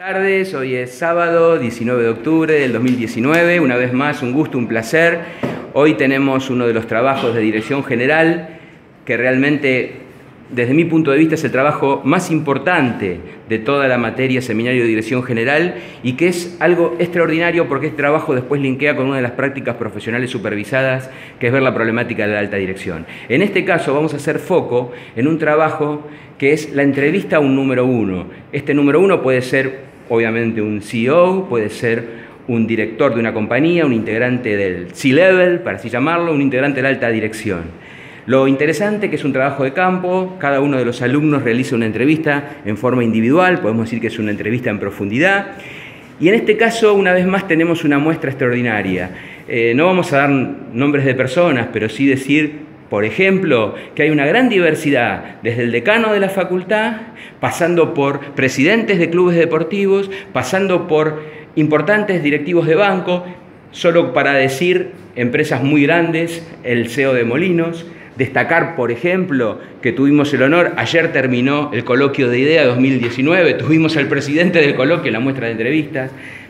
Buenas tardes, hoy es sábado 19 de octubre del 2019, una vez más un gusto, un placer. Hoy tenemos uno de los trabajos de dirección general que realmente, desde mi punto de vista, es el trabajo más importante de toda la materia seminario de dirección general y que es algo extraordinario porque este trabajo después linkea con una de las prácticas profesionales supervisadas, que es ver la problemática de la alta dirección. En este caso vamos a hacer foco en un trabajo que es la entrevista a un número uno. Este número uno puede ser obviamente un CEO, puede ser un director de una compañía, un integrante del C-Level, para así llamarlo, un integrante de la alta dirección. Lo interesante es que es un trabajo de campo, cada uno de los alumnos realiza una entrevista en forma individual, podemos decir que es una entrevista en profundidad, y en este caso, una vez más, tenemos una muestra extraordinaria. No vamos a dar nombres de personas, pero sí decir, por ejemplo, que hay una gran diversidad, desde el decano de la facultad, pasando por presidentes de clubes deportivos, pasando por importantes directivos de banco, solo para decir empresas muy grandes, el CEO de Molinos. Destacar, por ejemplo, que tuvimos el honor, ayer terminó el coloquio de IDEA 2019, tuvimos al presidente del coloquio en la muestra de entrevistas,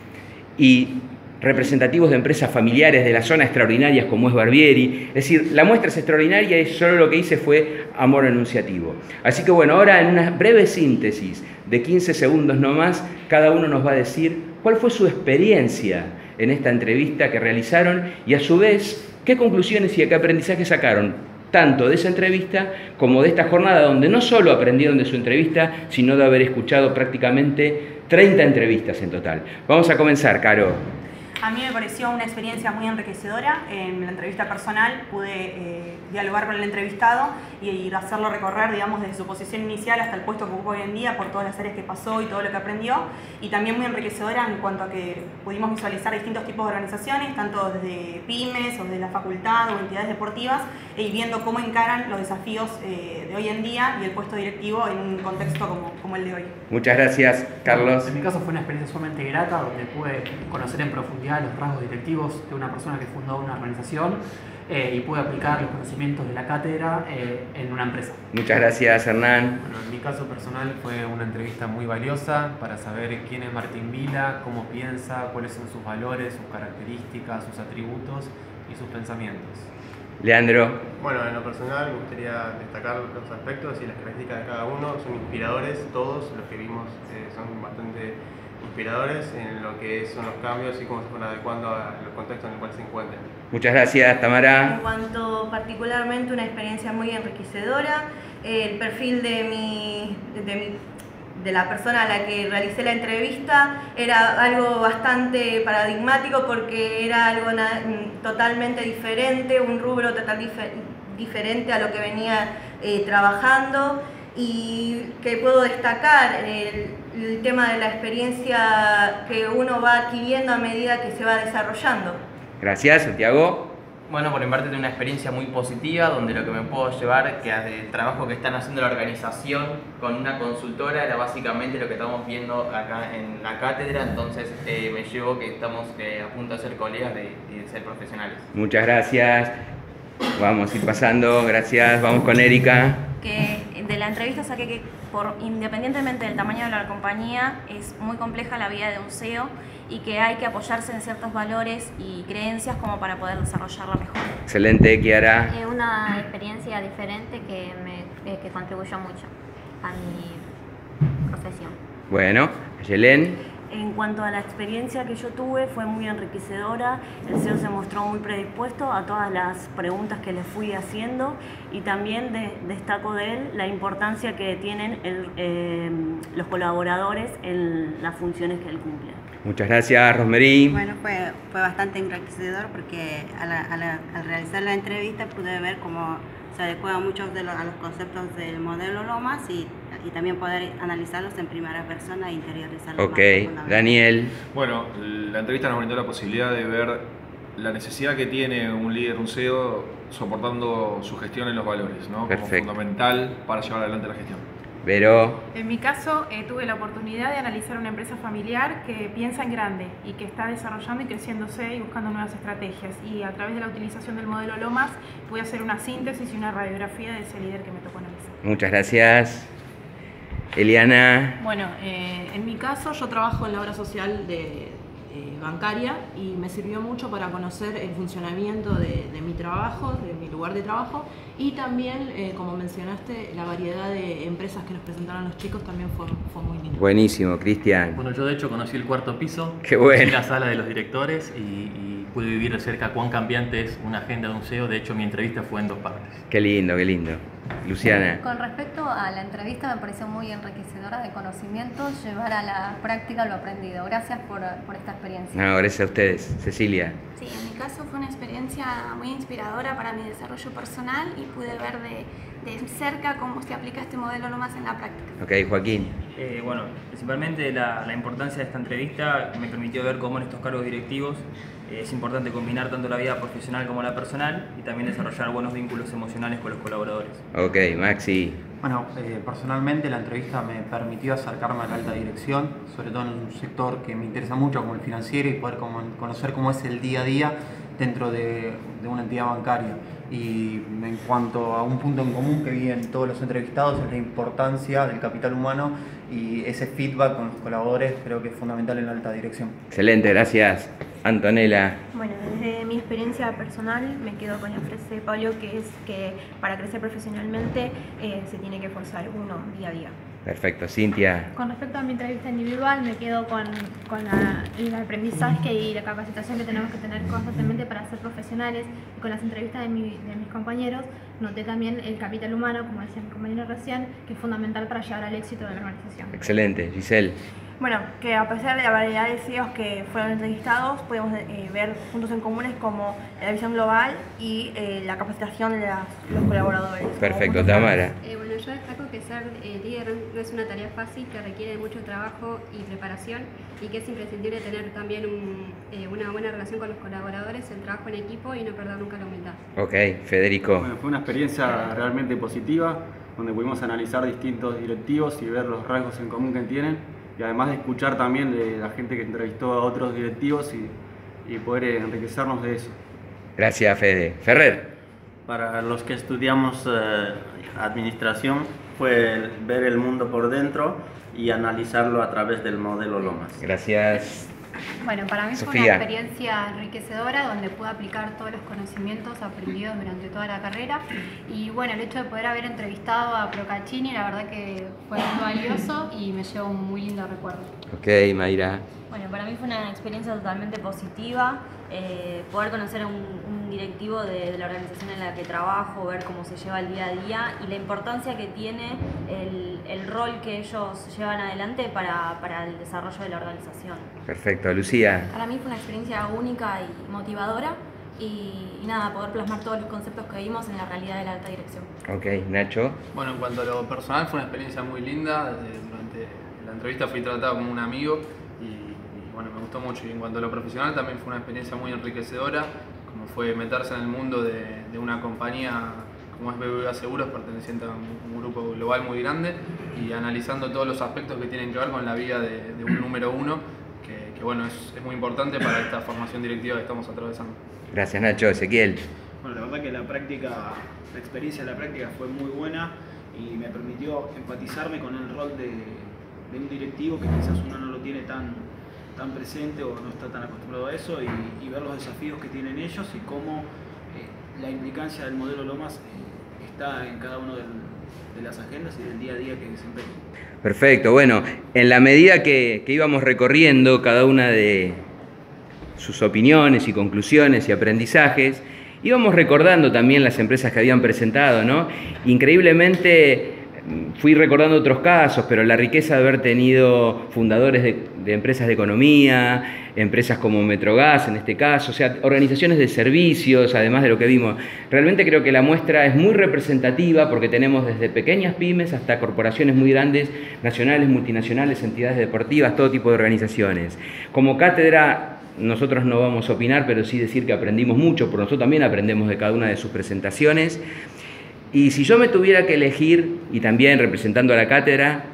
y representativos de empresas familiares de la zona extraordinarias como es Barbieri. Es decir, la muestra es extraordinaria y solo lo que hice fue amor enunciativo. Así que bueno, ahora en una breve síntesis de 15 segundos nomás, cada uno nos va a decir cuál fue su experiencia en esta entrevista que realizaron y a su vez qué conclusiones y qué aprendizaje sacaron tanto de esa entrevista como de esta jornada donde no solo aprendieron de su entrevista, sino de haber escuchado prácticamente 30 entrevistas en total. Vamos a comenzar, Caro. A mí me pareció una experiencia muy enriquecedora. En la entrevista personal pude dialogar con el entrevistado y hacerlo recorrer, digamos, desde su posición inicial hasta el puesto que ocupa hoy en día por todas las áreas que pasó y todo lo que aprendió. Y también muy enriquecedora en cuanto a que pudimos visualizar distintos tipos de organizaciones, tanto desde pymes o desde la facultad o entidades deportivas, y viendo cómo encaran los desafíos de hoy en día y el puesto directivo en un contexto como el de hoy. Muchas gracias, Carlos. En mi caso fue una experiencia sumamente grata donde pude conocer en profundidad los rasgos directivos de una persona que fundó una organización y pude aplicar los conocimientos de la cátedra en una empresa. Muchas gracias, Hernán. Bueno, en mi caso personal fue una entrevista muy valiosa para saber quién es Martín Vila, cómo piensa, cuáles son sus valores, sus características, sus atributos y sus pensamientos. Leandro. Bueno, en lo personal me gustaría destacar los aspectos y las características de cada uno. Son inspiradores, todos los que vimos son bastante inspiradores en lo que son los cambios y cómo se fueron adecuando a los contextos en el cual se encuentran. Muchas gracias, Tamara. En cuanto particularmente una experiencia muy enriquecedora, el perfil de la persona a la que realicé la entrevista era algo bastante paradigmático porque era algo totalmente diferente, un rubro totalmente diferente a lo que venía trabajando, y que puedo destacar el tema de la experiencia que uno va adquiriendo a medida que se va desarrollando. Gracias, Santiago. Bueno, por mi parte tengo una experiencia muy positiva donde lo que me puedo llevar, que el trabajo que están haciendo la organización con una consultora era básicamente lo que estamos viendo acá en la cátedra, entonces me llevo que estamos a punto de ser colegas y de ser profesionales. Muchas gracias. Vamos a ir pasando, gracias. Vamos con Erika. Que de la entrevista saqué que independientemente del tamaño de la compañía, es muy compleja la vida de un CEO y que hay que apoyarse en ciertos valores y creencias como para poder desarrollarla mejor. Excelente, Kiara. Una experiencia diferente que contribuyó mucho a mi profesión. Bueno, Yelén. En cuanto a la experiencia que yo tuve, fue muy enriquecedora. El CEO se mostró muy predispuesto a todas las preguntas que le fui haciendo, y también destaco de él la importancia que tienen los colaboradores en las funciones que él cumple. Muchas gracias, Rosemary. Bueno, fue bastante enriquecedor porque al realizar la entrevista pude ver cómo se adecua muchos a los conceptos del modelo Lomas y también poder analizarlos en primera persona e interiorizarlos. Ok, Daniel. Bueno, la entrevista nos brindó la posibilidad de ver la necesidad que tiene un líder, un CEO, soportando su gestión en los valores, ¿no? Perfecto. Como fundamental para llevar adelante la gestión. Vero. En mi caso, tuve la oportunidad de analizar una empresa familiar que piensa en grande y que está desarrollando y creciéndose y buscando nuevas estrategias. Y a través de la utilización del modelo Lomas, pude hacer una síntesis y una radiografía de ese líder que me tocó analizar. Muchas gracias. Eliana. Bueno, en mi caso yo trabajo en la obra social bancaria y me sirvió mucho para conocer el funcionamiento de mi trabajo, de mi lugar de trabajo, y también, como mencionaste, la variedad de empresas que nos presentaron los chicos también fue muy lindo. Buenísimo, Cristian. Bueno, yo de hecho conocí el cuarto piso, Qué bueno. conocí la sala de los directores y pude vivir de cerca cuán cambiante es una agenda de un CEO. De hecho, mi entrevista fue en 2 partes. Qué lindo, qué lindo. Luciana. Con respecto a la entrevista, me pareció muy enriquecedora de conocimientos llevar a la práctica lo aprendido. Gracias por esta experiencia. No, gracias a ustedes. Cecilia. Sí, en mi caso fue una experiencia muy inspiradora para mi desarrollo personal y pude ver de cerca cómo se aplica este modelo Lomas en la práctica. Ok, Joaquín. Bueno, principalmente la importancia de esta entrevista me permitió ver cómo en estos cargos directivos es importante combinar tanto la vida profesional como la personal y también desarrollar buenos vínculos emocionales con los colaboradores. Ok, Maxi. Bueno, personalmente la entrevista me permitió acercarme a la alta dirección, sobre todo en un sector que me interesa mucho como el financiero, y poder conocer cómo es el día a día dentro de una entidad bancaria. Y en cuanto a un punto en común que vi en todos los entrevistados es la importancia del capital humano, y ese feedback con los colaboradores creo que es fundamental en la alta dirección. Excelente, gracias. Antonella. Bueno, desde mi experiencia personal me quedo con la frase de Pablo, que es que para crecer profesionalmente se tiene que esforzar uno día a día. Perfecto, Cintia. Con respecto a mi entrevista individual, me quedo con el aprendizaje y la capacitación que tenemos que tener constantemente para ser profesionales. Y con las entrevistas de mis compañeros, noté también el capital humano, como decía mi compañero recién, que es fundamental para llegar al éxito de la organización. Excelente, Giselle. Bueno, que a pesar de la variedad de CEOs que fueron entrevistados, podemos ver puntos en comunes como la visión global y la capacitación de los colaboradores. Perfecto, Tamara. Bueno, yo destaco que ser líder no es una tarea fácil, que requiere de mucho trabajo y preparación, y que es imprescindible tener también una buena relación con los colaboradores, el trabajo en equipo y no perder nunca la humildad. Ok, Federico. Bueno, fue una experiencia realmente positiva, donde pudimos analizar distintos directivos y ver los rasgos en común que tienen, y además de escuchar también de la gente que entrevistó a otros directivos y poder enriquecernos de eso. Gracias, Fede. Ferrer. Para los que estudiamos administración fue ver el mundo por dentro y analizarlo a través del modelo Lomas. Gracias. Bueno, para mí Sofía. fue una experiencia enriquecedora donde pude aplicar todos los conocimientos aprendidos durante toda la carrera, y bueno, el hecho de poder haber entrevistado a Procaccini, la verdad que fue muy valioso y me llevó un muy lindo recuerdo. Ok, Mayra. Bueno, para mí fue una experiencia totalmente positiva, poder conocer a un directivo de la organización en la que trabajo, ver cómo se lleva el día a día y la importancia que tiene el rol que ellos llevan adelante para el desarrollo de la organización. Perfecto, Lucía. Para mí fue una experiencia única y motivadora y nada, poder plasmar todos los conceptos que vimos en la realidad de la alta dirección. Ok, Nacho. Bueno, en cuanto a lo personal fue una experiencia muy linda. Durante la entrevista fui tratado como un amigo y bueno, me gustó mucho. Y en cuanto a lo profesional también fue una experiencia muy enriquecedora, como fue meterse en el mundo de una compañía como es BBVA Seguros, perteneciente a un grupo global muy grande, y analizando todos los aspectos que tienen que ver con la vida de un número uno, que bueno, es muy importante para esta formación directiva que estamos atravesando. Gracias, Nacho. Ezequiel. Bueno, la verdad que la experiencia de la práctica fue muy buena y me permitió empatizarme con el rol de un directivo que quizás uno no lo tiene tan presente o no está tan acostumbrado a eso, y ver los desafíos que tienen ellos y cómo la implicancia del modelo Lomas está en cada una de las agendas y del día a día que desempeñan. Perfecto. Bueno, en la medida que íbamos recorriendo cada una de sus opiniones y conclusiones y aprendizajes, íbamos recordando también las empresas que habían presentado, ¿no? Increíblemente fui recordando otros casos, pero la riqueza de haber tenido fundadores de empresas de economía, empresas como Metrogas en este caso, o sea, organizaciones de servicios, además de lo que vimos. Realmente creo que la muestra es muy representativa porque tenemos desde pequeñas pymes hasta corporaciones muy grandes, nacionales, multinacionales, entidades deportivas, todo tipo de organizaciones. Como cátedra, nosotros no vamos a opinar, pero sí decir que aprendimos mucho, porque nosotros también aprendemos de cada una de sus presentaciones. Y si yo me tuviera que elegir, y también representando a la cátedra,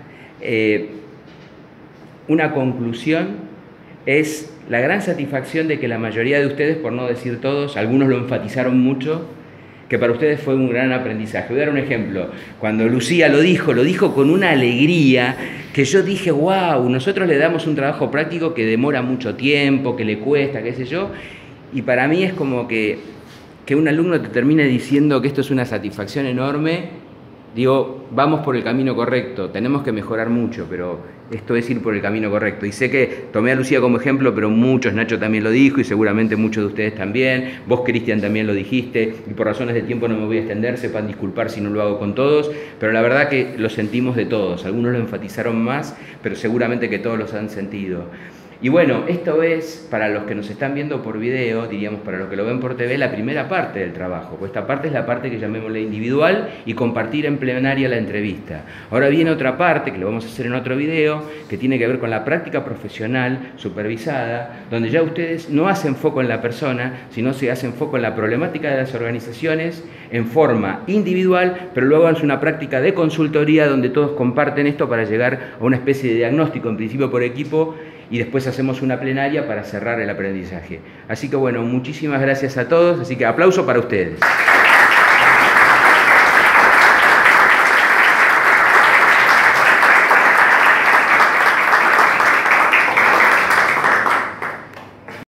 una conclusión es la gran satisfacción de que la mayoría de ustedes, por no decir todos, algunos lo enfatizaron mucho, que para ustedes fue un gran aprendizaje. Voy a dar un ejemplo. Cuando Lucía lo dijo con una alegría que yo dije, wow, nosotros le damos un trabajo práctico que demora mucho tiempo, que le cuesta, qué sé yo, y para mí es como que un alumno te termine diciendo que esto es una satisfacción enorme. Digo, vamos por el camino correcto, tenemos que mejorar mucho, pero esto es ir por el camino correcto. Y sé que tomé a Lucía como ejemplo, pero muchos, Nacho también lo dijo y seguramente muchos de ustedes también. Vos, Cristian, también lo dijiste y por razones de tiempo no me voy a extender, sepan disculpar si no lo hago con todos, pero la verdad que lo sentimos de todos. Algunos lo enfatizaron más, pero seguramente que todos los han sentido. Y bueno, esto es, para los que nos están viendo por video, diríamos para los que lo ven por TV, la primera parte del trabajo. Pues esta parte es la parte que llamémosle individual y compartir en plenaria la entrevista. Ahora viene otra parte, que lo vamos a hacer en otro video, que tiene que ver con la práctica profesional supervisada, donde ya ustedes no hacen foco en la persona, sino se hacen foco en la problemática de las organizaciones en forma individual, pero luego hacen una práctica de consultoría donde todos comparten esto para llegar a una especie de diagnóstico, en principio por equipo, y después hacemos una plenaria para cerrar el aprendizaje. Así que bueno, muchísimas gracias a todos, así que aplauso para ustedes.